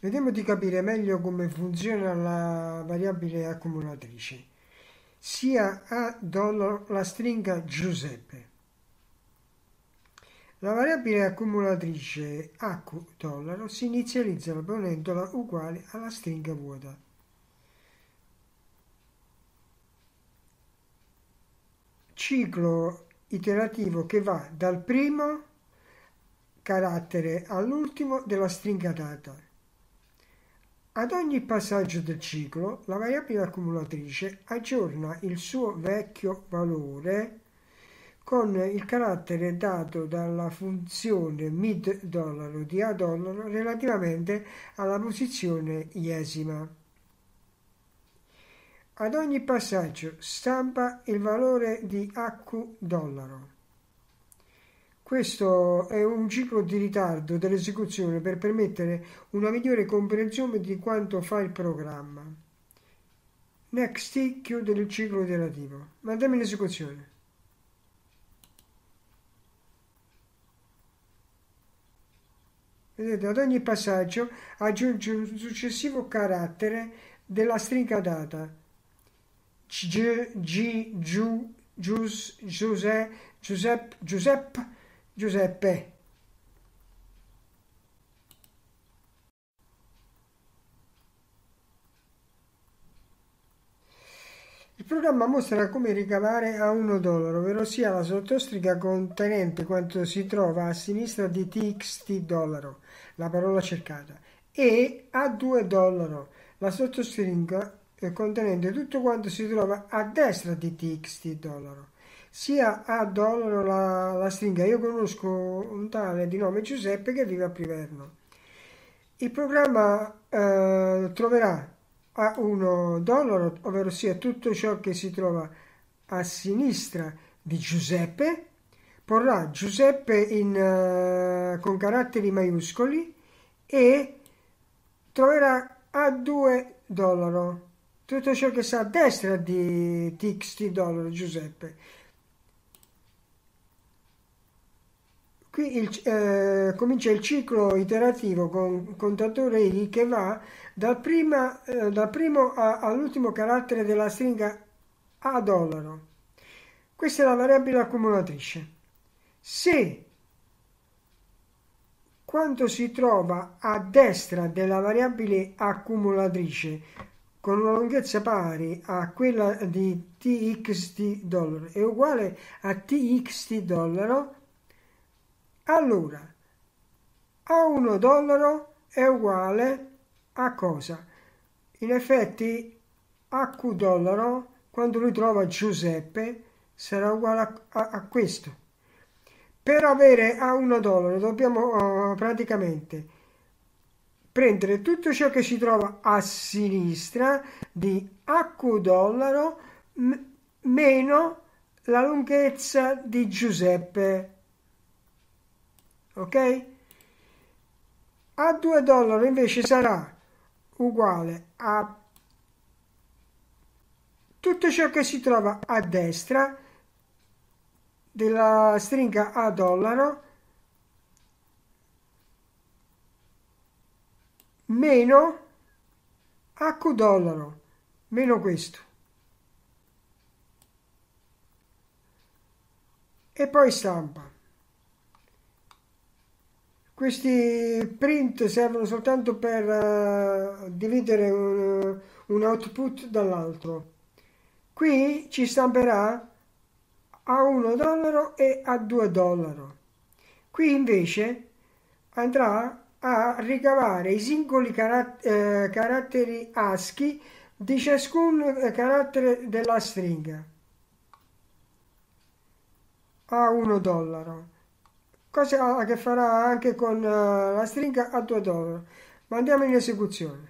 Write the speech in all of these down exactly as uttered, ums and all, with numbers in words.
Vediamo di capire meglio come funziona la variabile accumulatrice. Sia A dollaro la stringa Giuseppe. La variabile accumulatrice A Q dollaro si inizializza ponendola uguale alla stringa vuota. Ciclo iterativo che va dal primo carattere all'ultimo della stringa data. Ad ogni passaggio del ciclo, la variabile accumulatrice aggiorna il suo vecchio valore con il carattere dato dalla funzione mid dollaro di A dollaro relativamente alla posizione iesima. Ad ogni passaggio stampa il valore di A Q dollaro. Questo è un ciclo di ritardo dell'esecuzione per permettere una migliore comprensione di quanto fa il programma. Next chiude il ciclo iterativo. Mandiamo in esecuzione. Vedete, ad ogni passaggio aggiunge un successivo carattere della stringa data. G, G, Giu, Gius, Giuse, Giuseppe, Giuseppe, Giuseppe. Il programma mostra come ricavare a uno dollaro, ovvero sia la sottostringa contenente quanto si trova a sinistra di txt dollaro, la parola cercata, e a due dollaro, la sottostringa contenente tutto quanto si trova a destra di txt dollaro. Sia a dollaro la, la stringa io conosco un tale di nome Giuseppe che vive a Priverno. Il programma eh, troverà a uno dollaro, ovvero sia tutto ciò che si trova a sinistra di Giuseppe, porrà Giuseppe in, uh, con caratteri maiuscoli e troverà a due dollaro tutto ciò che sta a destra di txt dollaro Giuseppe. Qui il, eh, comincia il ciclo iterativo con contatore i che va dal, prima, eh, dal primo a, all'ultimo carattere della stringa A dollaro. Questa è la variabile accumulatrice. Se quanto si trova a destra della variabile accumulatrice con una lunghezza pari a quella di txt dollaro è uguale a txt dollaro, allora a uno dollaro è uguale a cosa? In effetti a Q dollaro, quando lui trova Giuseppe, sarà uguale a, a, a questo. Per avere a uno dollaro dobbiamo uh, praticamente prendere tutto ciò che si trova a sinistra di A Q dollaro m- meno la lunghezza di Giuseppe. Ok? A due dollari invece sarà uguale a tutto ciò che si trova a destra della stringa A dollaro meno A Q dollaro, meno questo. E poi stampa. Questi print servono soltanto per uh, dividere un, un output dall'altro. Qui ci stamperà a uno dollaro e a due dollaro. Qui invece andrà a ricavare i singoli carat- eh, caratteri ASCII di ciascun eh, carattere della stringa a uno dollaro. Cosa che farà anche con uh, la stringa a due dollari. Ma andiamo in esecuzione.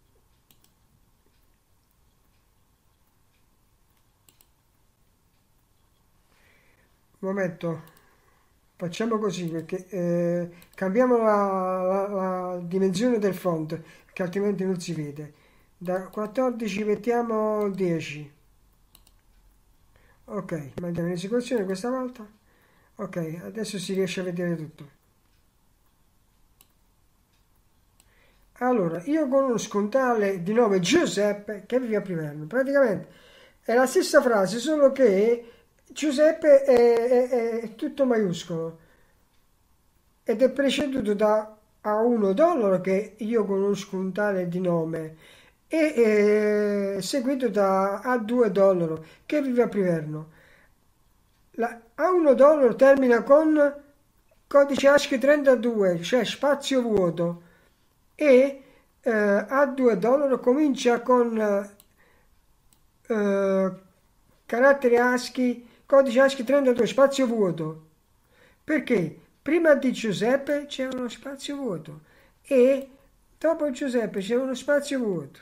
Un momento, facciamo così perché eh, cambiamo la, la, la dimensione del font, che altrimenti non si vede. Da quattordici mettiamo dieci. Ok, mandiamo in esecuzione questa volta. Ok, adesso si riesce a vedere tutto. Allora, io conosco un tale di nome Giuseppe che vive a Priverno. Praticamente è la stessa frase, solo che Giuseppe è, è- è tutto maiuscolo ed è preceduto da a uno dollaro che io conosco un tale di nome e eh, seguito da a due dollaro che vive a Priverno. La A uno dollaro termina con codice ASCII trentadue, cioè spazio vuoto, e eh, A due dollaro comincia con eh, carattere ASCII, codice ASCII trentadue, spazio vuoto. Perché prima di Giuseppe c'è uno spazio vuoto e dopo Giuseppe c'è uno spazio vuoto.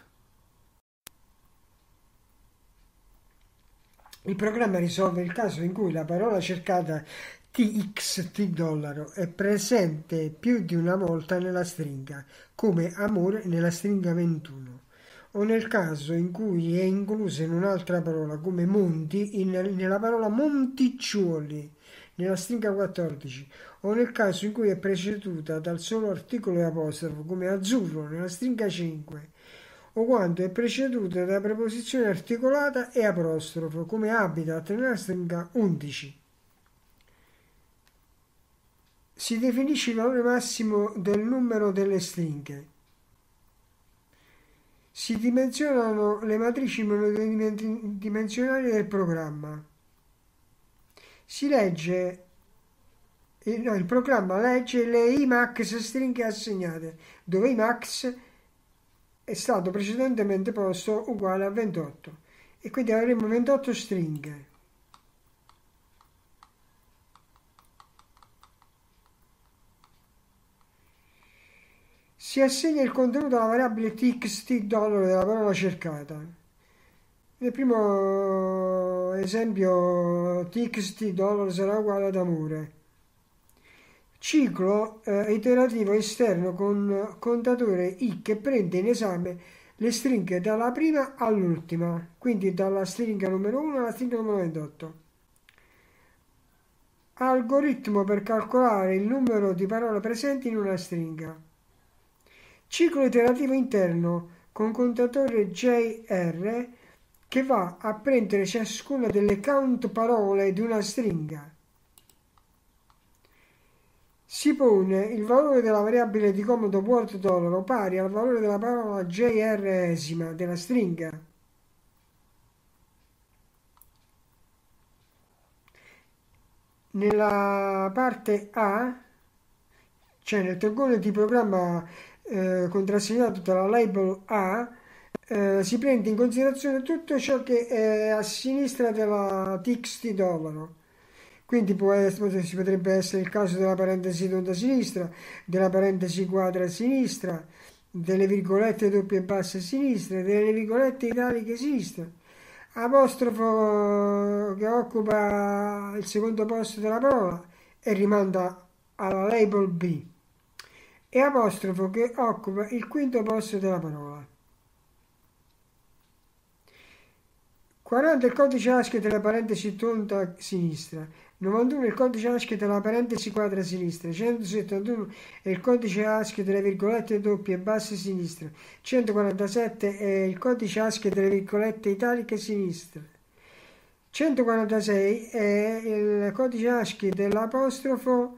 Il programma risolve il caso in cui la parola cercata T X T dollaro è presente più di una volta nella stringa, come amore nella stringa ventuno, o nel caso in cui è inclusa in un'altra parola, come monti, in- nella parola monticciuoli, nella stringa quattordici, o nel caso in cui è preceduta dal solo articolo e apostrofo, come azzurro, nella stringa cinque, o quando è preceduta da preposizione articolata e apostrofo, come habitat nella stringa undici. Si definisce il valore massimo del numero delle stringhe. Si dimensionano le matrici monodimensionali del programma. Si legge, eh, no, il programma legge le I max stringhe assegnate, dove I max è stato precedentemente posto uguale a ventotto e quindi avremo ventotto stringhe. Si assegna il contenuto alla variabile txt dollaro della parola cercata. Nel primo esempio txt dollaro sarà uguale ad amore. Ciclo eh, iterativo esterno con contatore I che prende in esame le stringhe dalla prima all'ultima, quindi dalla stringa numero uno alla stringa numero ventotto. Algoritmo per calcolare il numero di parole presenti in una stringa. Ciclo iterativo interno con contatore J R che va a prendere ciascuna delle count parole di una stringa. Si pone il valore della variabile di comodo word dollaro pari al valore della parola J R-esima della stringa. Nella parte A, cioè nel torgone di programma eh, contrassegnato dalla label A, eh, si prende in considerazione tutto ciò che è a sinistra della txt dollaro. Quindi può essere, si potrebbe essere il caso della parentesi tonda a sinistra, della parentesi quadra a sinistra, delle virgolette doppie e basse a sinistra, delle virgolette italiche a sinistra, apostrofo che occupa il secondo posto della parola e rimanda alla label B, e apostrofo che occupa il quinto posto della parola. quaranta il codice ASCII della parentesi tonda a sinistra, novantuno il codice ASCII della parentesi quadra a sinistra, centosettantuno è il codice ASCII delle virgolette doppie e basse a sinistra, centoquarantasette è il codice ASCII delle virgolette italiche a sinistra, centoquarantasei è il codice ASCII dell'apostrofo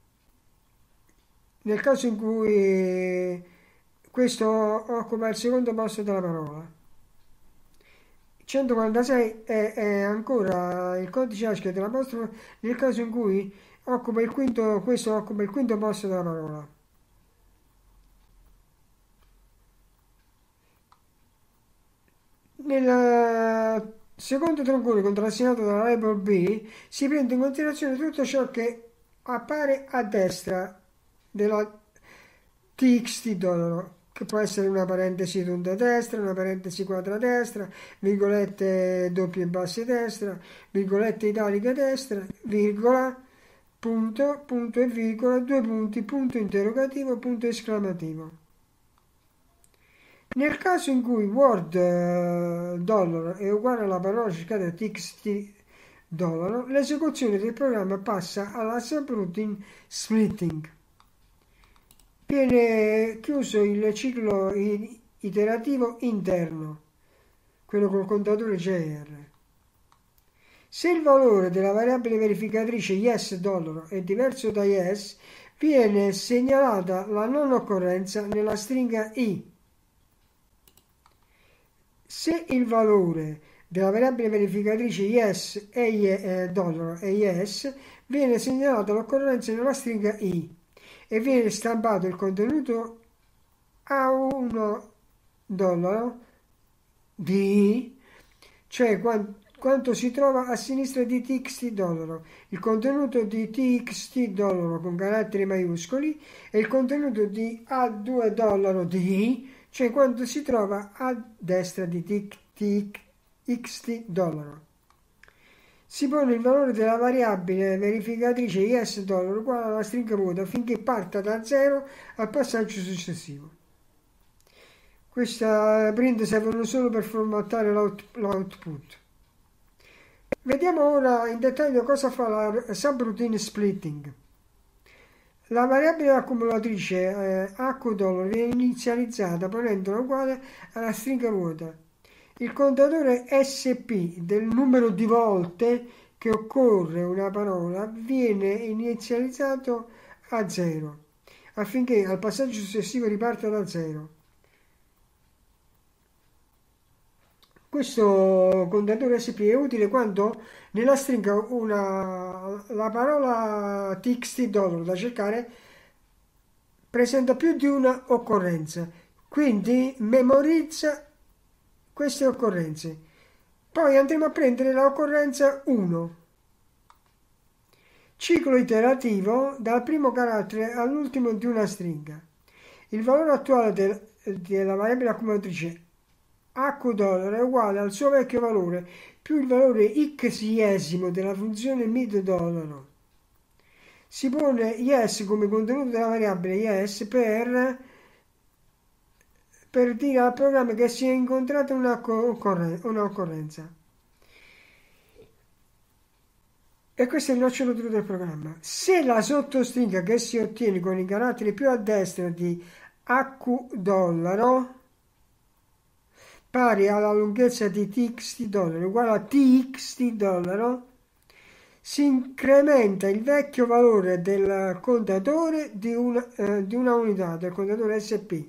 nel caso in cui questo occupa il secondo posto della parola. centoquarantasei è, è ancora il codice ASCII dell'apostrofo nel caso in cui occupa il quinto, questo occupa il quinto posto della parola. Nel secondo troncone contrassegnato dalla label B si prende in considerazione tutto ciò che appare a destra della txt dollaro, che può essere una parentesi tonda a destra, una parentesi quadra a destra, virgolette doppie e basse a destra, virgolette italiche a destra, virgola, punto, punto e virgola, due punti, punto interrogativo, punto esclamativo. Nel caso in cui word eh, dollaro è uguale alla parola cercata txt dollaro, l'esecuzione del programma passa alla subroutine splitting. P viene chiuso il ciclo iterativo interno, quello col contatore J R. Se il valore della variabile verificatrice yes dollaro è diverso da yes, viene segnalata la non occorrenza nella stringa I. Se il valore della variabile verificatrice yes è eh, dollaro è yes, viene segnalata l'occorrenza nella stringa I e viene stampato il contenuto a uno dollaro di, cioè quanto, quanto si trova a sinistra di txt dollaro, il contenuto di txt dollaro con caratteri maiuscoli e il contenuto di a due dollaro di, cioè quanto si trova a destra di txt dollaro. Si pone il valore della variabile verificatrice yes dollaro uguale alla stringa vuota affinché parta da zero al passaggio successivo. Questa print servono solo per formattare l'output. Vediamo ora in dettaglio cosa fa la subroutine splitting. La variabile accumulatrice eh, H dollaro viene inizializzata ponendola uguale alla stringa vuota. Il contatore S P del numero di volte che occorre una parola viene inizializzato a zero affinché al passaggio successivo riparta da zero. Questo contatore S P è utile quando nella stringa una, la parola txt dollaro da cercare presenta più di una occorrenza, quindi memorizza queste occorrenze. Poi andremo a prendere l'occorrenza uno. Ciclo iterativo dal primo carattere all'ultimo di una stringa. Il valore attuale del, della variabile accumulatrice H dollaro è uguale al suo vecchio valore più il valore xesimo della funzione mid dollaro. Si pone yes come contenuto della variabile yes per, per dire al programma che si è incontrata una, una occorrenza. E questo è il nocciolo duro del programma. Se la sottostringa che si ottiene con i caratteri più a destra di H dollaro pari alla lunghezza di txt dollaro uguale a txt dollaro, si incrementa il vecchio valore del contatore di una, eh, di una unità, del contatore S P.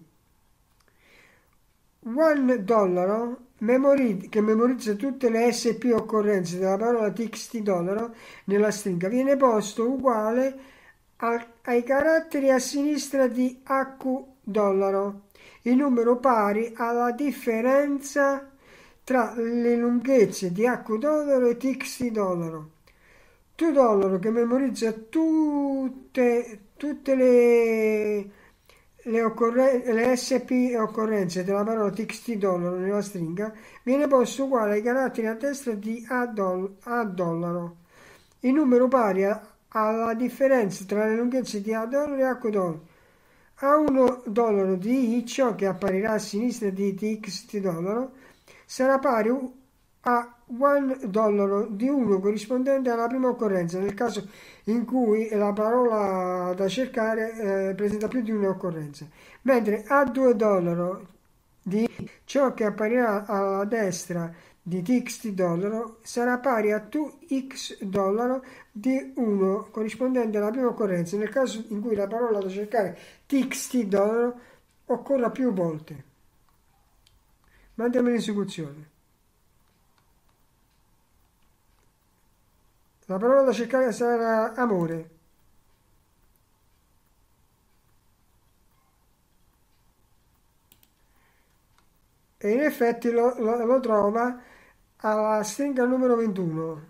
one dollaro memori, che memorizza tutte le S P occorrenze della parola txt dollaro nella stringa viene posto uguale a, ai caratteri a sinistra di H dollaro, il numero pari alla differenza tra le lunghezze di H dollaro e txt dollaro. two dollaro che memorizza tutte, tutte le, le, occorre, le S P occorrenze della parola txt dollaro nella stringa viene posto uguale ai caratteri a destra di A, doll, A dollaro, il numero pari a, alla differenza tra le lunghezze di A dollaro e H dollaro. A uno dollaro di I, ciò che apparirà a sinistra di txt dollaro, sarà pari a one dollaro di uno corrispondente alla prima occorrenza, nel caso in cui la parola da cercare eh, presenta più di un'occorrenza, mentre a due dollaro di ciò che apparirà alla destra di txt dollaro sarà pari a due x dollaro di uno corrispondente alla prima occorrenza, nel caso in cui la parola da cercare txt dollaro occorra più volte. Mandiamo l'esecuzione. La parola da cercare sarà amore. E in effetti lo, lo, lo trova alla stringa numero ventuno.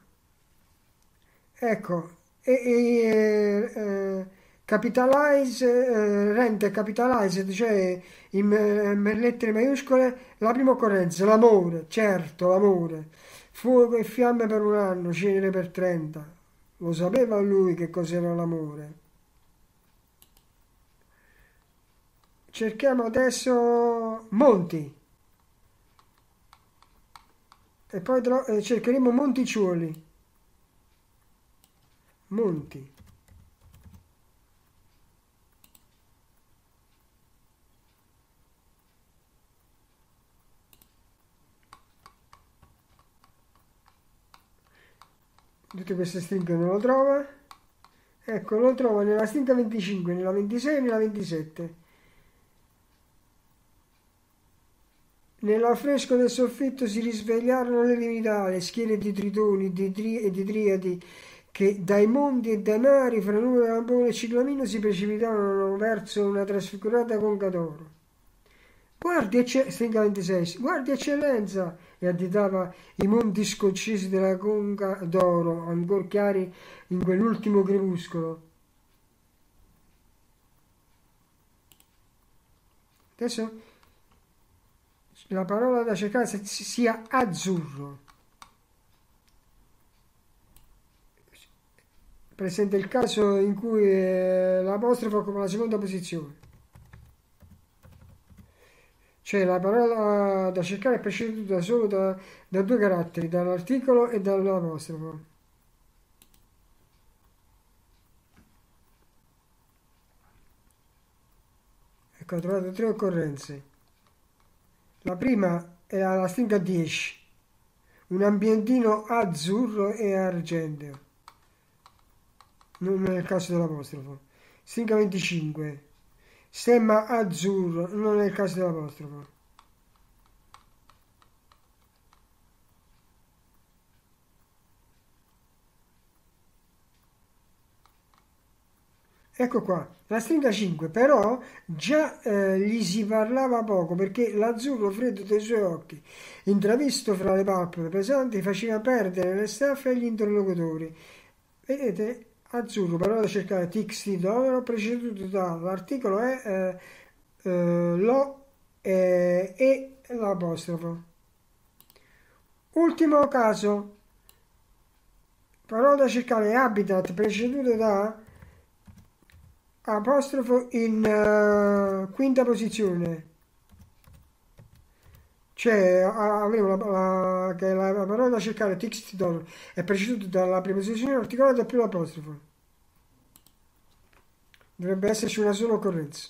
Ecco, e, e eh, capitalize, eh, rende capitalized, cioè in, in lettere maiuscole, la prima occorrenza, l'amore, certo, l'amore. Fuoco e fiamme per un anno, cenere per trenta. Lo sapeva lui che cos'era l'amore. Cerchiamo adesso Monti. E poi tro- eh, cercheremo Monticciuoli. Monti. tutte queste stringhe non lo trova. Ecco, lo trova nella stringa venticinque, nella ventisei e nella ventisette. Nell'affresco del soffitto si risvegliarono le divinità, le schiere di tritoni di tri- e di triadi che dai monti e dai mari, fra nube, lampone e ciclamino, si precipitavano verso una trasfigurata conca d'oro. Guardi, ecce- stringa ventisei, guardi eccellenza, e additava i monti scoccesi della conca d'oro, ancor chiari in quell'ultimo crepuscolo. Adesso la parola da cercare sia azzurro. Presente il caso in cui eh, l'apostrofo occupa la seconda posizione. Cioè la parola da cercare è preceduta solo da, da due caratteri, dall'articolo e dall'apostrofo. Ecco, ho trovato tre occorrenze. La prima è la stringa dieci, un ambientino azzurro e argenteo, non nel caso dell'apostrofo. Stringa venticinque, stemma azzurro, non nel caso dell'apostrofo. Ecco qua, la stringa cinque, però già eh, gli si parlava poco perché l'azzurro freddo dei suoi occhi, intravisto fra le palpebre pesanti, faceva perdere le staffe agli interlocutori. Vedete? Azzurro, parola da cercare, txt dollaro, preceduto dall'articolo è eh, eh, lo eh, e l'apostrofo. Ultimo caso, parola da cercare, habitat, preceduto da apostrofo in uh, quinta posizione. Cioè avremo la, la, che la, la parola da cercare txt dollaro è preceduto dalla preposizione articolata più l'apostrofo. Dovrebbe esserci una sola occorrenza.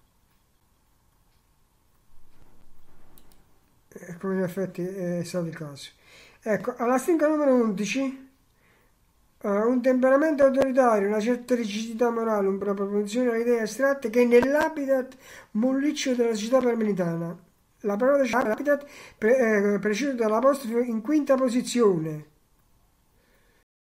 E come in effetti è stato il caso. Ecco, alla stringa numero undici, uh, un temperamento autoritario, una certa rigidità morale, una propensione alle idee astratte che nell'habitat molliccio della società parmenitana. La parola habitat pre, eh, preceduta dall'apostrofo in quinta posizione.